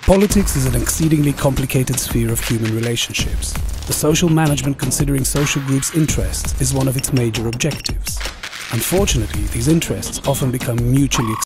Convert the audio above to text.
Politics is an exceedingly complicated sphere of human relationships. The social management considering social groups' interests is one of its major objectives. Unfortunately, these interests often become mutually